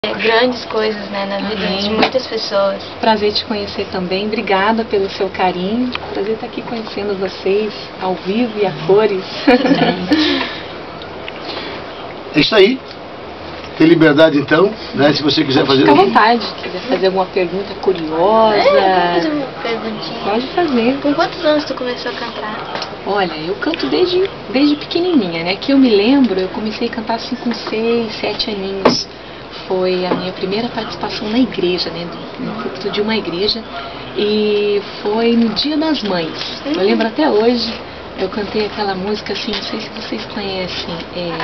Grandes coisas, né, na vida de muitas pessoas. Prazer te conhecer também. Obrigada pelo seu carinho. Prazer estar aqui conhecendo vocês ao vivo e a cores. É isso aí. Tem liberdade então, né? Se você quiser fazer. Fica à vontade. Se quiser fazer alguma pergunta curiosa. Fazer uma perguntinha. Pode fazer. Com quantos anos tu começou a cantar? Olha, eu canto desde pequenininha, né? Que eu me lembro, eu comecei a cantar assim com 6, 7 aninhos. Foi a minha primeira participação na igreja, né? No púlpito de uma igreja. E foi no Dia das Mães. Eu lembro até hoje, eu cantei aquela música assim, não sei se vocês conhecem.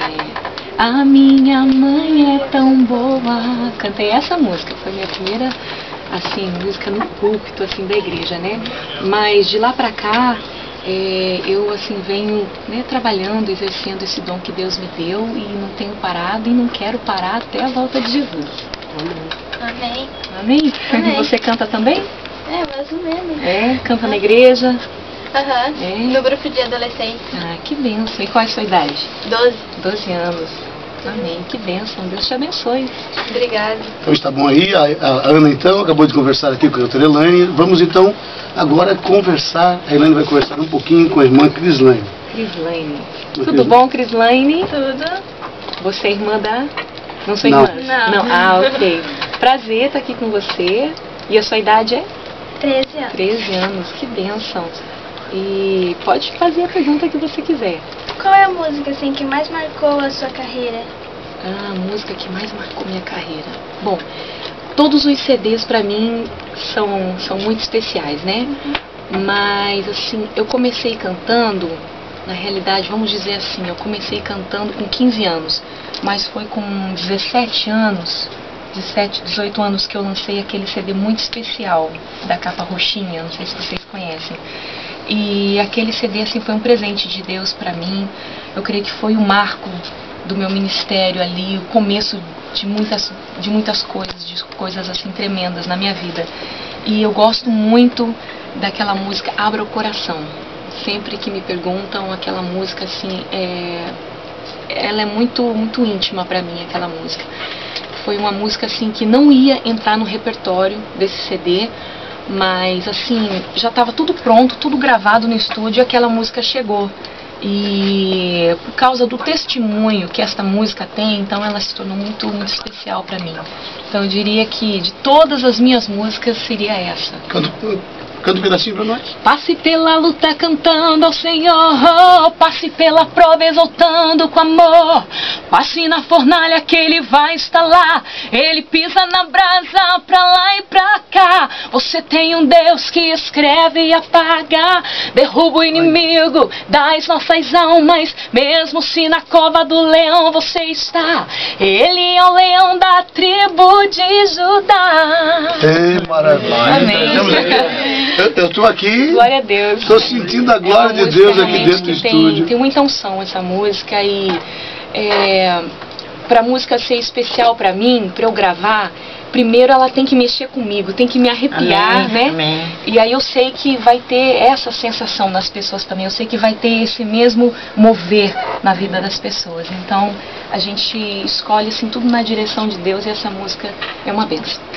A minha mãe é tão boa. Cantei essa música, foi minha primeira assim, música no púlpito assim, da igreja, né? Mas de lá pra cá, eu assim venho, né, trabalhando, exercendo esse dom que Deus me deu e não tenho parado e não quero parar até a volta de Jesus. Amém. Amém? Amém. Você canta também? Mais ou menos. Canta na igreja? No grupo de adolescentes. Ah, que bênção. E qual é a sua idade? 12. 12 anos. Amém, que bênção. Deus te abençoe. Obrigada. Então está bom aí. A Ana então acabou de conversar aqui com a doutora Elaine. Vamos então agora conversar. A Elaine vai conversar um pouquinho com a irmã Crislaine. Crislaine. Tudo bom, Crislaine? Tudo. Você é irmã da... Não sou irmã? Não. Ah, ok. Prazer estar aqui com você. E a sua idade é? 13 anos. 13 anos, que bênção. E pode fazer a pergunta que você quiser. Qual é a música assim que mais marcou a sua carreira? A música que mais marcou minha carreira. Bom, todos os CDs pra mim são muito especiais, né? Mas assim, eu comecei cantando, na realidade, vamos dizer assim, eu comecei cantando com 15 anos, mas foi com 17 anos, 17, 18 anos que eu lancei aquele CD muito especial, da capa roxinha, não sei se vocês conhecem. E aquele CD assim, foi um presente de Deus pra mim. Eu creio que foi o marco do meu ministério ali, o começo de muitas coisas assim tremendas na minha vida. E eu gosto muito daquela música Abra o Coração. Sempre que me perguntam, aquela música assim, ela é muito íntima pra mim, aquela música. Foi uma música assim que não ia entrar no repertório desse CD, mas assim, já estava tudo pronto, tudo gravado no estúdio, e aquela música chegou. E por causa do testemunho que esta música tem, então ela se tornou muito especial para mim. Então eu diria que de todas as minhas músicas seria essa. Canta um pedacinho pra nós. Passe pela luta cantando ao Senhor, passe pela prova exaltando com amor, passe na fornalha que Ele vai instalar, Ele pisa na brasa pra lá e pra cá. Você tem um Deus que escreve e apaga, derruba o inimigo das nossas almas, mesmo se na cova do leão você está, Ele é o leão da tribo de Judá. Maravilha. Amém. Eu estou aqui, glória a Deus. Estou sentindo a glória de Deus aqui dentro do estúdio. Tem muita unção essa música e para a música ser especial para mim, para eu gravar, primeiro ela tem que mexer comigo, tem que me arrepiar, né? Amém. E aí eu sei que vai ter essa sensação nas pessoas também, eu sei que vai ter esse mesmo mover na vida das pessoas. Então a gente escolhe assim tudo na direção de Deus e essa música é uma bênção.